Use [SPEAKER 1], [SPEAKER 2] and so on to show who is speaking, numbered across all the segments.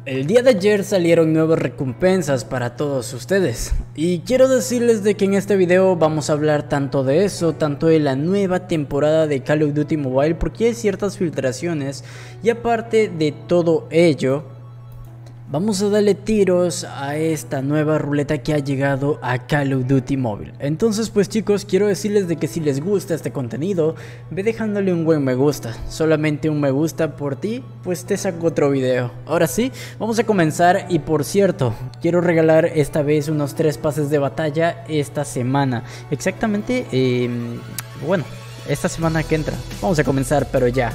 [SPEAKER 1] El día de ayer salieron nuevas recompensas para todos ustedes y quiero decirles de que en este video vamos a hablar tanto de eso, tanto de la nueva temporada de Call of Duty Mobile, porque hay ciertas filtraciones y aparte de todo ello vamos a darle tiros a esta nueva ruleta que ha llegado a Call of Duty Mobile. Entonces pues chicos, quiero decirles de que si les gusta este contenido, ve dejándole un buen me gusta. Solamente un me gusta por ti, pues te saco otro video. Ahora sí, vamos a comenzar y por cierto, quiero regalar esta vez unos 3 pases de batalla esta semana. Exactamente, bueno, esta semana que entra. Vamos a comenzar pero ya.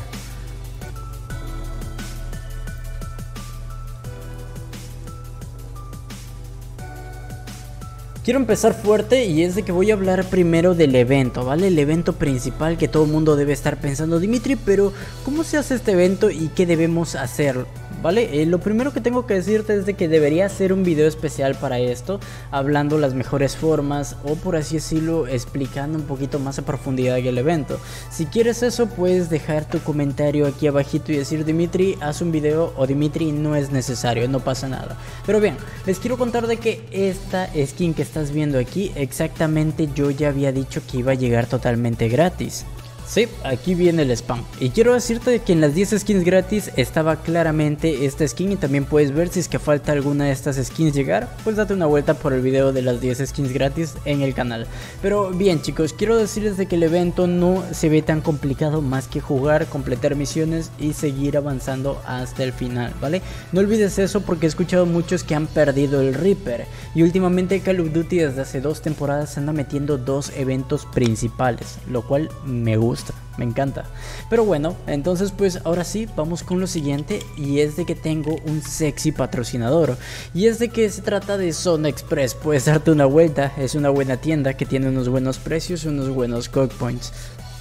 [SPEAKER 1] Quiero empezar fuerte y es de que voy a hablar primero del evento, ¿vale? El evento principal que todo el mundo debe estar pensando, Dimitri, pero ¿cómo se hace este evento y qué debemos hacer? ¿Vale? Lo primero que tengo que decirte es de que debería hacer un video especial para esto, hablando las mejores formas o por así decirlo, explicando un poquito más a profundidad el evento. Si quieres eso, puedes dejar tu comentario aquí abajito y decir Dimitri, haz un video, o Dimitri, no es necesario, no pasa nada. Pero bien, les quiero contar de que esta skin que estás viendo aquí, exactamente yo ya había dicho que iba a llegar totalmente gratis. Sí, aquí viene el spam. Y quiero decirte que en las 10 skins gratis estaba claramente esta skin y también puedes ver si es que falta alguna de estas skins llegar, pues date una vuelta por el video de las 10 skins gratis en el canal. Pero bien chicos, quiero decirles de que el evento no se ve tan complicado más que jugar, completar misiones y seguir avanzando hasta el final, ¿vale? No olvides eso porque he escuchado muchos que han perdido el Reaper y últimamente Call of Duty desde hace 2 temporadas anda metiendo 2 eventos principales, lo cual me gusta. Me encanta. Pero bueno, entonces pues ahora sí vamos con lo siguiente y es de que tengo un sexy patrocinador y es de que se trata de Zona Express. Puedes darte una vuelta, es una buena tienda que tiene unos buenos precios, unos buenos code points.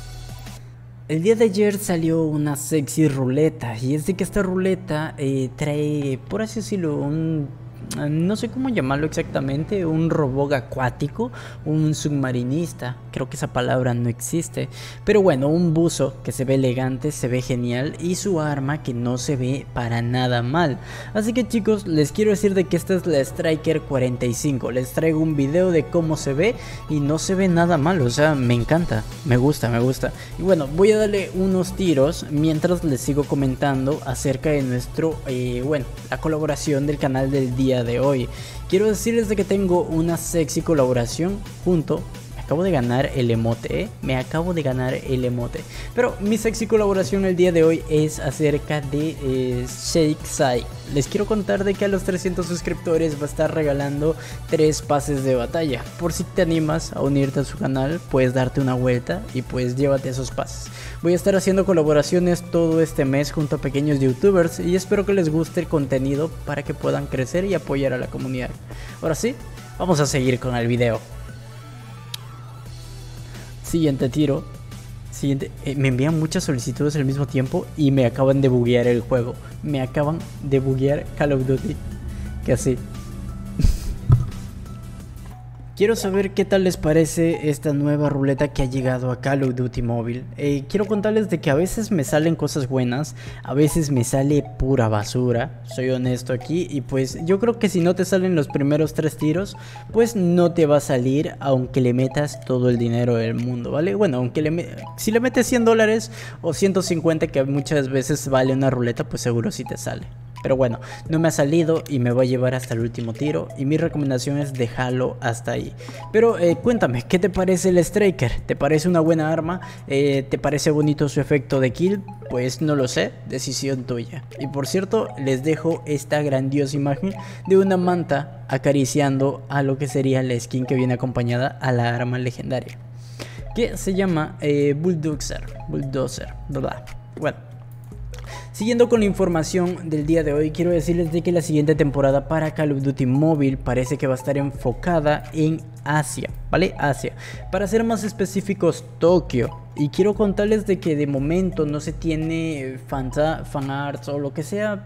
[SPEAKER 1] El día de ayer salió una sexy ruleta y es de que esta ruleta trae, por así decirlo, no sé cómo llamarlo exactamente, un robot acuático, un submarinista, creo que esa palabra no existe, pero bueno, un buzo que se ve elegante, se ve genial y su arma que no se ve para nada mal. Así que chicos, les quiero decir de que esta es la Striker 45, les traigo un video de cómo se ve y no se ve nada mal, o sea, me encanta, me gusta. Y bueno, voy a darle unos tiros mientras les sigo comentando acerca de nuestro, bueno, la colaboración del canal del día de hoy. Quiero decirles de que tengo una sexy colaboración junto. Me acabo de ganar el emote, me acabo de ganar el emote. Pero mi sexy colaboración el día de hoy es acerca de Shake Sai. Les quiero contar de que a los 300 suscriptores va a estar regalando 3 pases de batalla. Por si te animas a unirte a su canal, puedes darte una vuelta y pues llévate esos pases. Voy a estar haciendo colaboraciones todo este mes junto a pequeños youtubers y espero que les guste el contenido para que puedan crecer y apoyar a la comunidad. Ahora sí, vamos a seguir con el video. Siguiente tiro. Siguiente. Me envían muchas solicitudes al mismo tiempo y me acaban de buguear el juego. Me acaban de buguear Call of Duty. Que así. Quiero saber qué tal les parece esta nueva ruleta que ha llegado a Call of Duty Mobile. Quiero contarles de que a veces me salen cosas buenas, a veces me sale pura basura, soy honesto aquí, y pues yo creo que si no te salen los primeros 3 tiros, pues no te va a salir aunque le metas todo el dinero del mundo, ¿vale? Bueno, aunque si le metes $100 o 150 que muchas veces vale una ruleta, pues seguro sí te sale. Pero bueno, no me ha salido y me va a llevar hasta el último tiro y mi recomendación es dejarlo hasta ahí. Pero cuéntame, ¿qué te parece el Striker? ¿Te parece una buena arma? ¿Te parece bonito su efecto de kill? Pues no lo sé, decisión tuya. Y por cierto, les dejo esta grandiosa imagen de una manta acariciando a lo que sería la skin que viene acompañada a la arma legendaria, que se llama Bulldozer, ¿verdad? Bueno. Siguiendo con la información del día de hoy, quiero decirles de que la siguiente temporada para Call of Duty Mobile parece que va a estar enfocada en Asia, ¿vale? Asia. Para ser más específicos, Tokio. Y quiero contarles de que de momento no se tiene fan arts o lo que sea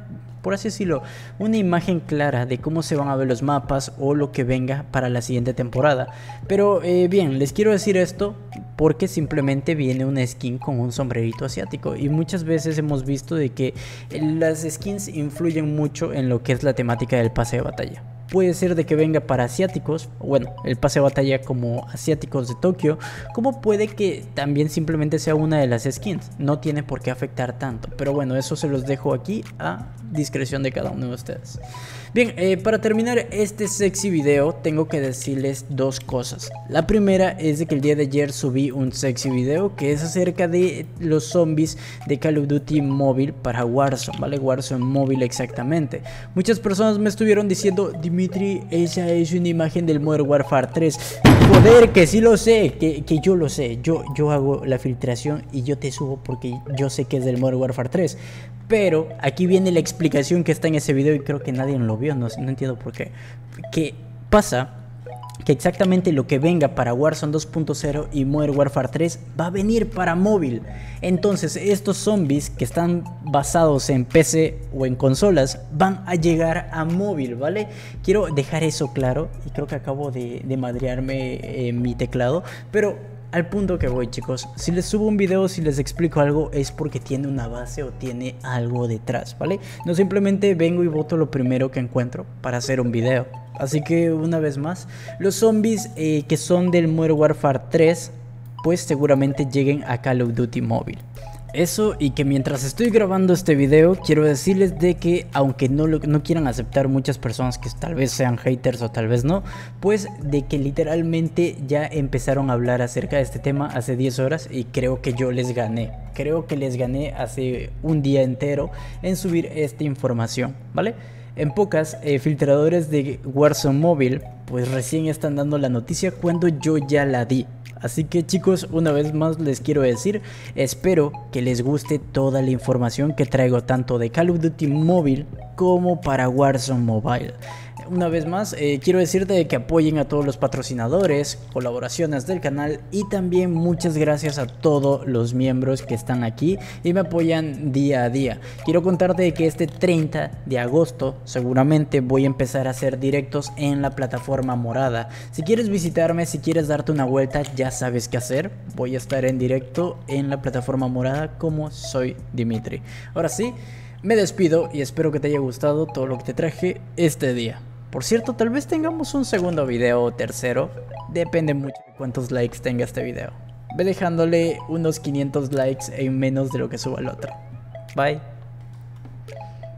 [SPEAKER 1] por así decirlo, una imagen clara de cómo se van a ver los mapas o lo que venga para la siguiente temporada. Pero bien, les quiero decir esto porque simplemente viene una skin con un sombrerito asiático, y muchas veces hemos visto de que las skins influyen mucho en lo que es la temática del pase de batalla. Puede ser de que venga para asiáticos, bueno, el pase de batalla como asiáticos de Tokio, como puede que también simplemente sea una de las skins. No tiene por qué afectar tanto, pero bueno, eso se los dejo aquí a discreción de cada uno de ustedes. Bien, para terminar este sexy video tengo que decirles dos cosas. La primera es de que el día de ayer subí un sexy video que es acerca de los zombies de Call of Duty móvil para Warzone, ¿vale? Warzone móvil exactamente. Muchas personas me estuvieron diciendo: Dimitri, esa es una imagen del Modern Warfare 3. Joder, que sí lo sé, que yo lo sé. Yo hago la filtración y yo te subo porque yo sé que es del Modern Warfare 3. Pero aquí viene la explicación que está en ese video y creo que nadie lo vio, no entiendo por qué. ¿Qué pasa? Que exactamente lo que venga para Warzone 2.0 y Modern Warfare 3 va a venir para móvil. Entonces estos zombies que están basados en PC o en consolas van a llegar a móvil, ¿vale? Quiero dejar eso claro, y creo que acabo de madrearme mi teclado, pero al punto que voy, chicos, si les subo un video, si les explico algo, es porque tiene una base o tiene algo detrás, ¿vale? No simplemente vengo y boto lo primero que encuentro para hacer un video. Así que una vez más, los zombies que son del Modern Warfare 3, pues seguramente lleguen a Call of Duty móvil. Eso, y que mientras estoy grabando este video quiero decirles de que aunque no quieran aceptar muchas personas que tal vez sean haters o tal vez no, pues de que literalmente ya empezaron a hablar acerca de este tema hace 10 horas y creo que yo les gané. Creo que les gané hace un día entero en subir esta información, ¿vale? En pocas, filtradores de Warzone móvil pues recién están dando la noticia cuando yo ya la di. Así que chicos, una vez más les quiero decir, espero que les guste toda la información que traigo tanto de Call of Duty móvil como para Warzone Mobile. Una vez más, quiero decirte que apoyen a todos los patrocinadores, colaboraciones del canal, y también muchas gracias a todos los miembros que están aquí y me apoyan día a día. Quiero contarte que este 30 de agosto seguramente voy a empezar a hacer directos en la plataforma morada. Si quieres visitarme, si quieres darte una vuelta, ya sabes qué hacer. Voy a estar en directo en la plataforma morada como soy Dimitri. Ahora sí, me despido y espero que te haya gustado todo lo que te traje este día. Por cierto, tal vez tengamos un segundo video o tercero, depende mucho de cuántos likes tenga este video. Ve dejándole unos 500 likes en menos de lo que suba el otro. Bye.